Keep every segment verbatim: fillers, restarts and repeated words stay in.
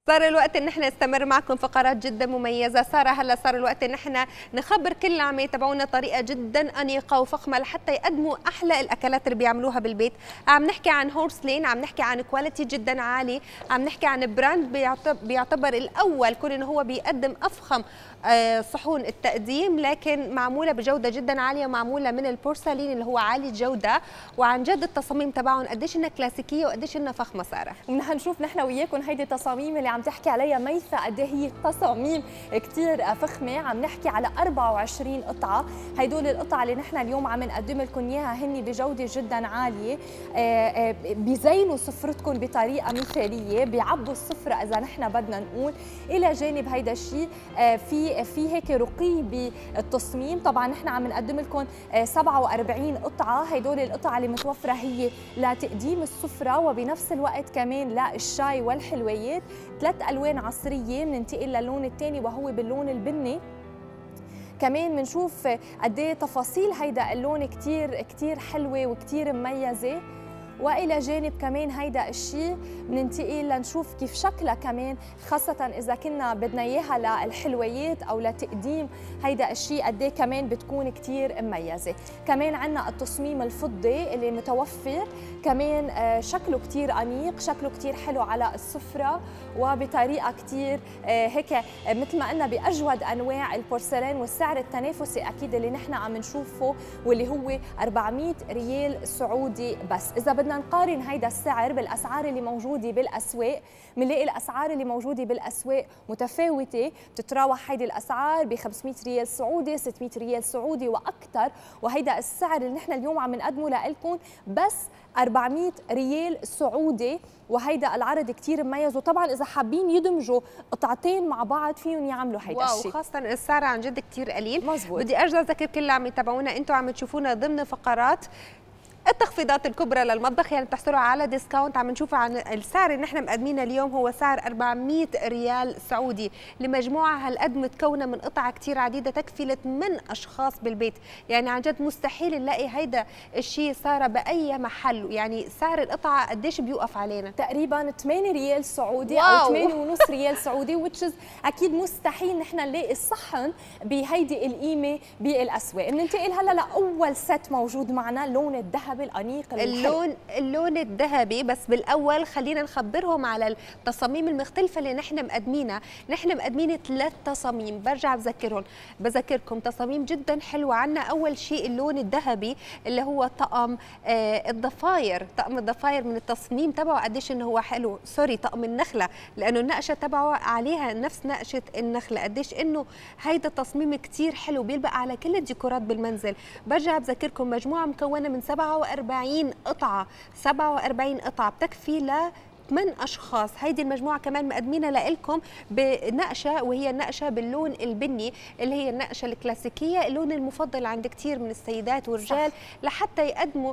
صار الوقت ان احنا نستمر معكم فقرات جدا مميزه. ساره هلا صار الوقت ان احنا نخبر كل اللي عم يتابعونا طريقه جدا انيقه وفخمه لحتى يقدموا احلى الاكلات اللي بيعملوها بالبيت. عم نحكي عن هورس لين، عم نحكي عن كواليتي جدا عالي، عم نحكي عن براند بيعتبر الاول كون انه هو بيقدم افخم صحون التقديم، لكن معموله بجوده جدا عاليه، معموله من البورسلين اللي هو عالي الجوده، وعن جد التصاميم تبعهم قديش انها كلاسيكيه وقديش انها فخمه. ساره ونحن نشوف نحن وياكم هيدي التصاميم اللي عم تحكي عليها ميثا قد ايه هي تصاميم كثير فخمه. عم نحكي على أربعة وعشرين قطعه، هدول القطع اللي نحن اليوم عم نقدم لكم اياها هن بجوده جدا عاليه، بيزينوا سفرتكم بطريقه مثاليه، بيعبوا السفره اذا نحن بدنا نقول. الى جانب هيدا الشيء في في هيك رقي بالتصميم. طبعا نحن عم نقدم لكم سبعة وأربعين قطعه، هدول القطع اللي متوفره هي لتقديم السفره وبنفس الوقت كمان للشاي والحلويات. ثلاث الوان عصريه، بننتقل للون الثاني وهو باللون البني. كمان بنشوف قد ايه تفاصيل هيدا اللون كثير كثير حلوه وكثير مميزه. والى جانب كمان هيدا الشيء بننتقل لنشوف كيف شكلها كمان، خاصه اذا كنا بدنا اياها للحلويات او لتقديم هيدا الشيء قد ايه كمان بتكون كثير مميزه. كمان عندنا التصميم الفضي اللي متوفر، كمان شكله كثير انيق، شكله كثير حلو على السفره وبطريقه كثير هيك مثل ما قلنا باجود انواع البورسلين، والسعر التنافسي اكيد اللي نحن عم نشوفه واللي هو أربعمئة ريال سعودي بس. اذا بدنا نقارن هيدا السعر بالاسعار اللي موجوده بالاسواق، بنلاقي الاسعار اللي موجوده بالاسواق متفاوته، بتتراوح هيدي الاسعار ب خمسمئة ريال سعودي، ستمئة ريال سعودي واكثر، وهيدا السعر اللي نحن اليوم عم نقدمه لكم بس أربعمئة ريال سعودي. وهيدا العرض كثير مميز، وطبعا اذا حابين يدمجوا قطعتين مع بعض فيهم يعملوا هيدا الشيء. واو، خاصه السعر عن جد كثير قليل. مزبوط. بدي ارجع اذكر كل اللي عم يتابعونا، انتم عم تشوفونا ضمن فقرات التخفيضات الكبرى للمطبخ، يعني بتحصلوا على ديسكاونت. عم نشوف عن السعر اللي نحن مقدمينه اليوم هو سعر أربعمئة ريال سعودي لمجموعه هالقد متكونه من قطع كثير عديده تكفي لثمان اشخاص بالبيت. يعني عن جد مستحيل نلاقي هيدا الشيء صار باي محل. يعني سعر القطعه قديش بيوقف علينا؟ تقريبا ثمانية ريال سعودي. واو. او ثمانية ونص ريال سعودي، وتشز اكيد مستحيل نحن نلاقي الصحن بهيدي القيمه بالاسواق. بننتقل هلا لاول ست موجود معنا، لون الذهب الانيق اللون اللون الذهبي. بس بالاول خلينا نخبرهم على التصاميم المختلفه اللي نحن مقدمينها. نحن مقدمين ثلاث تصاميم، برجع بذكرهم بذكركم تصاميم جدا حلوه. عندنا اول شيء اللون الذهبي اللي هو طقم آه الضفاير، طقم الضفاير من التصميم تبعه قديش انه هو حلو. سوري، طقم النخله، لانه النقشه تبعه عليها نفس نقشه النخله، قديش انه هيدا التصميم كثير حلو، بيلبق على كل الديكورات بالمنزل. برجع بذكركم مجموعه مكونه من سبعة وأربعين قطعة، سبعة وأربعين قطعة بتكفي ل ثمان اشخاص. هيدي المجموعه كمان مقدمينها لكم بنقشه، وهي النقشه باللون البني اللي هي النقشه الكلاسيكيه، اللون المفضل عند كثير من السيدات والرجال، لحتى يقدموا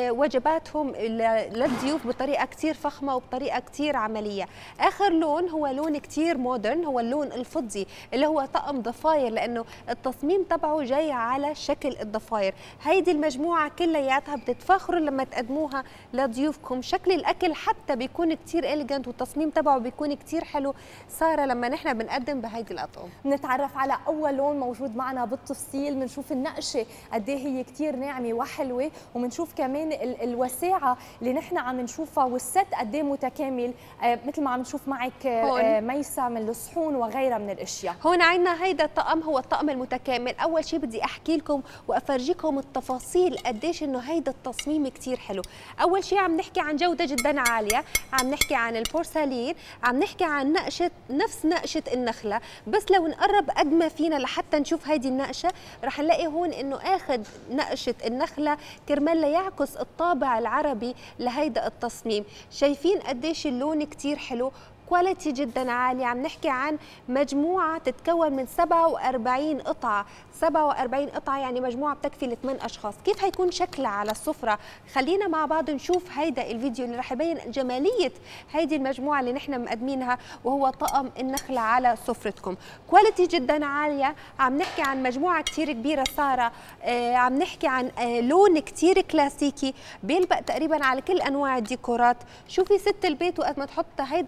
وجباتهم للضيوف بطريقه كثير فخمه وبطريقه كثير عمليه. اخر لون هو لون كثير مودرن، هو اللون الفضي اللي هو طقم ضفاير، لانه التصميم تبعه جاي على شكل الضفاير. هيدي المجموعه كلياتها بتتفاخروا لما تقدموها لضيوفكم. شكل الاكل حتى بيكون كتير إليجنت، والتصميم تبعه بيكون كتير حلو. ساره لما نحن بنقدم بهيدي الاطقم بنتعرف على اول لون موجود معنا بالتفصيل، بنشوف النقشه قد ايه هي كتير ناعمه وحلوه، وبنشوف كمان ال الوساعه اللي نحن عم نشوفها، والست قد ايه متكامل. آه مثل ما عم نشوف معك آه ميسا من الصحون وغيرها من الاشياء. هون عندنا هيدا الطقم هو الطقم المتكامل. اول شيء بدي احكي لكم وافرجيكم التفاصيل قديش انه هيدا التصميم كتير حلو. اول شيء عم نحكي عن جوده جدا عاليه، عم نحكي عن البورسلين، عم نحكي عن نقشه نفس نقشه النخله. بس لو نقرب قد ما فينا لحتى نشوف هيدي النقشه، رح نلاقي هون انه اخذ نقشه النخله كرمال ليعكس الطابع العربي لهيدا التصميم. شايفين قديش اللون كتير حلو، كواليتي جدا عالي. عم نحكي عن مجموعه تتكون من سبعة وأربعين قطعه، سبعة وأربعين قطعه يعني مجموعه بتكفي لثمان اشخاص. كيف هيكون شكلها على السفره؟ خلينا مع بعض نشوف هيدا الفيديو اللي رح يبين جماليه هيدي المجموعه اللي نحن مقدمينها، وهو طقم النخله على سفرتكم. كواليتي جدا عاليه. عم نحكي عن مجموعه كثير كبيره. ساره آه عم نحكي عن آه لون كثير كلاسيكي بيلبق تقريبا على كل انواع الديكورات. شوفي ست البيت وقت ما تحط هيدا الطقم،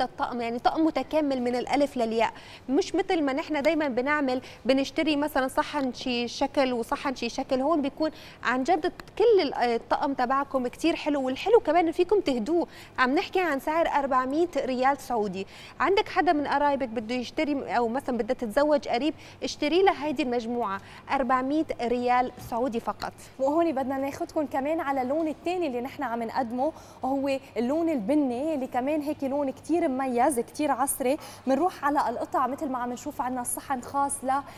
يعني طقم متكامل من الالف للياء، مش مثل ما نحن دائما بنعمل بنشتري مثلا صحن شي شكل وصحن شي شكل. هون بيكون عن جد كل الطقم تبعكم كثير حلو، والحلو كمان فيكم تهدوه. عم نحكي عن سعر أربعمية ريال سعودي. عندك حدا من قرايبك بده يشتري او مثلا بدها تتزوج قريب، اشتري لها هيدي المجموعه أربعمية ريال سعودي فقط. وهون بدنا ناخذكم كمان على اللون الثاني اللي نحن عم نقدمه، وهو اللون البني اللي كمان هيك لون كثير مميز كثير عصري. بنروح على القطع مثل ما عم نشوف، عندنا صحن خاص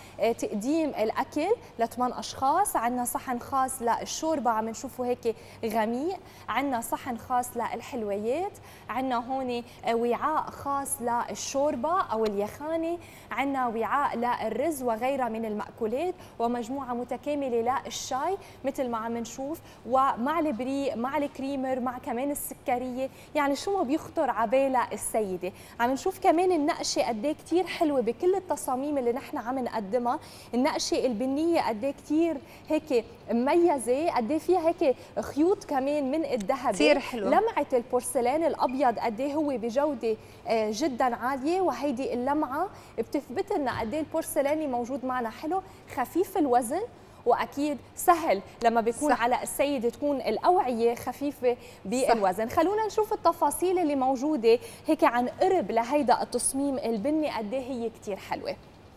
لتقديم الاكل لثمان اشخاص، عندنا صحن خاص للشوربه عم نشوفه هيك غميق، عندنا صحن خاص للحلويات، عندنا هون وعاء خاص للشوربه او اليخانه، عندنا وعاء للرز وغيرها من المأكولات، ومجموعه متكامله للشاي مثل ما عم نشوف، ومع البريق مع الكريمر مع كمان السكريه. يعني شو ما بيخطر على بالها السيده. عم نشوف كمان النقشه قد ايه كثير حلوه بكل التصاميم اللي نحن عم نقدمها. النقشه البنيه قد ايه كثير هيك مميزه، قد ايه فيها هيك خيوط كمان من الذهب كثير حلوه. لمعه البورسلان الابيض قد ايه هو بجوده جدا عاليه، وهيدي اللمعه بتثبت لنا قد ايه البورسلاني موجود معنا حلو، خفيف الوزن، واكيد سهل لما بيكون صح. على السيده تكون الاوعيه خفيفه بالوزن. صح. خلونا نشوف التفاصيل اللي موجوده هيك عن قرب لهيدا التصميم البني قد ايه هي كثير حلوه.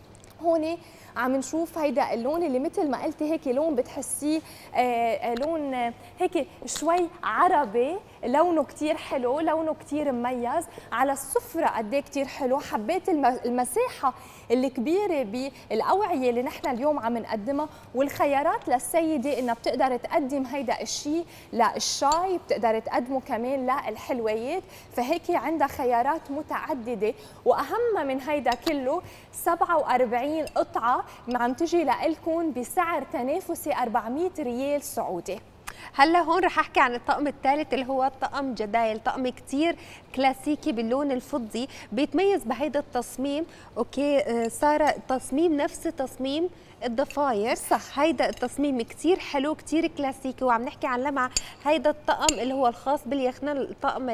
هون عم نشوف هيدا اللون اللي مثل ما قلتي هيك لون بتحسيه آه لون هيك شوي عربي، لونه كتير حلو، لونه كتير مميز. على السفرة قد ايه كتير حلو. حبيت المساحة الكبيرة بالأوعية اللي نحن اليوم عم نقدمها، والخيارات للسيدة إنها بتقدر تقدم هيدا الشيء للشاي، بتقدر تقدمه كمان للحلويات، فهيك عندها خيارات متعددة. وأهم من هيدا كله سبعة وأربعين قطعة عم تجي لكم بسعر تنافسي أربعمية ريال سعودي. هلا هون رح احكي عن الطقم الثالث اللي هو طقم جدايل، طقم كتير كلاسيكي باللون الفضي، بيتميز بهيدا التصميم. اوكي صار تصميم نفس تصميم الضفاير. صح. هيدا التصميم كتير حلو كتير كلاسيكي، وعم نحكي عن لمعه. هيدا الطقم اللي هو الخاص باليخنه، الطقم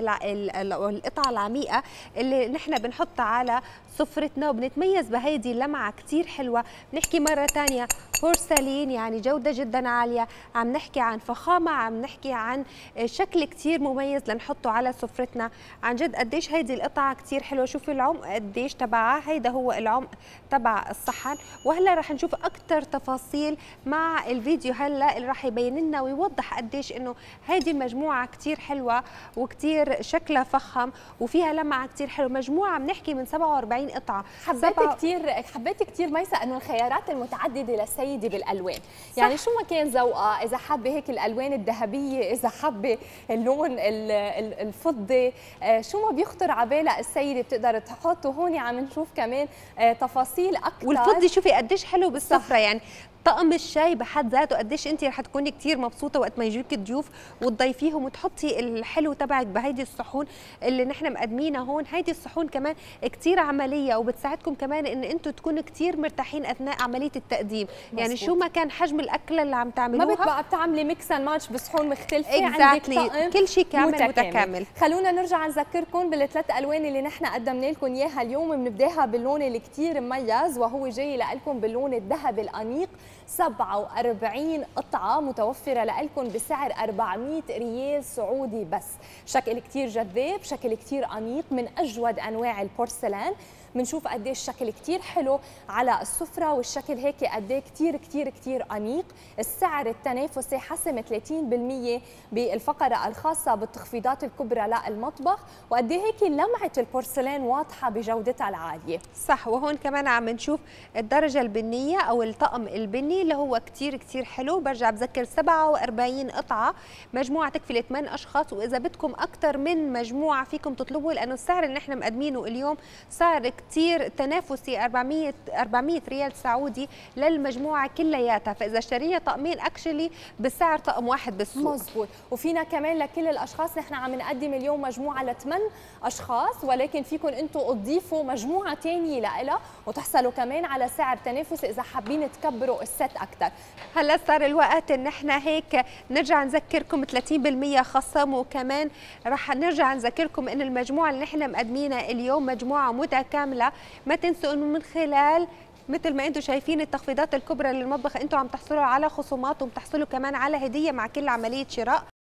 القطعه العميقه اللي نحن بنحطها على سفرتنا، وبنتميز بهيدي اللمعه كتير حلوه. بنحكي مره ثانيه بورسلين، يعني جوده جدا عاليه، عم نحكي عن فخامه، عم نحكي عن شكل كتير مميز لنحطه على سفرتنا. عن جد قديش هيدي القطعه كتير حلوه. شوفي العمق قديش تبعها، هيدا هو العمق تبع الصحن. وهلا رح نشوف اكثر تفاصيل مع الفيديو هلا اللي رح يبين لنا ويوضح قديش انه هيدي المجموعه كتير حلوه وكتير شكلها فخم وفيها لمعه كتير حلوه. مجموعه عم نحكي من سبعة وأربعين قطعه. حبيت سبعة... كتير حبيت كتير ميسا انه الخيارات المتعدده للسيده بالالوان. صح. يعني شو ما كان ذوقها، اذا حابه هيك الالوان الذهبيه، اذا حابه اللون الفضي، شو ما بيخطر على بالها السيده بتقدر تحط. وهون عم نشوف كمان تفاصيل اكثر. والفضي شوفي قديش حلو بالسفره. يعني طقم الشاي بحد ذاته قديش انت رح تكوني كثير مبسوطه وقت ما يجيك الضيوف وتضيفيهم وتحطي الحلو تبعك بهيدي الصحون اللي نحن مقدمينها هون. هيدي الصحون كمان كثير عمليه، وبتساعدكم كمان ان انتم تكونوا كثير مرتاحين اثناء عمليه التقديم. مزبوط. يعني شو ما كان حجم الاكله اللي عم تعملوها، ما بتبقى بتعملي ميكس اند ماتش بصحون مختلفه. exactly. عندك طقم كل شيء كامل متكامل. متكامل. خلونا نرجع نذكركم بالثلاث الوان اللي نحن قدمنا لكم اياها اليوم. بنبداها باللون اللي كثير مميز وهو جاي لكم باللون الذهبي الانيق. سبعة وأربعين قطعة متوفرة لكم بسعر أربعمية ريال سعودي بس. شكل كتير جذاب، شكل كتير أنيق، من أجود أنواع البورسلان. بنشوف قديش الشكل كتير حلو على السفرة، والشكل هيك قديه كتير كتير كتير أنيق. السعر التنافسي حسم ثلاثين بالمية بالفقرة الخاصة بالتخفيضات الكبرى للمطبخ، وقديه هيك لمعة البورسلان واضحة بجودتها العالية. صح. وهون كمان عم نشوف الدرجة البنية أو الطقم البني اللي هو كتير كتير حلو. برجع بذكر سبعة وأربعين قطعة، مجموعة تكفي لثمان أشخاص، وإذا بدكم أكثر من مجموعة فيكم تطلبوا، لأنه السعر اللي نحن مقدمينه اليوم سعر كتير تنافسي أربعمية أربعمية ريال سعودي للمجموعة كلياتها. فإذا اشترينا طقمين اكشلي بسعر طقم واحد بالسوق. مزبوط. وفينا كمان لكل الأشخاص، نحن عم نقدم اليوم مجموعة لثمان أشخاص، ولكن فيكم أنتم تضيفوا مجموعة ثانية لها وتحصلوا كمان على سعر تنافسي إذا حابين تكبروا الست اكثر. هلا صار الوقت ان احنا هيك نرجع نذكركم ثلاثين بالمئة خصم، وكمان رح نرجع نذكركم ان المجموعه اللي نحن مقدمينها اليوم مجموعه متكامله. ما تنسوا انه من خلال مثل ما انتم شايفين التخفيضات الكبرى للمطبخ انتم عم تحصلوا على خصومات، وبتحصلوا كمان على هديه مع كل عمليه شراء.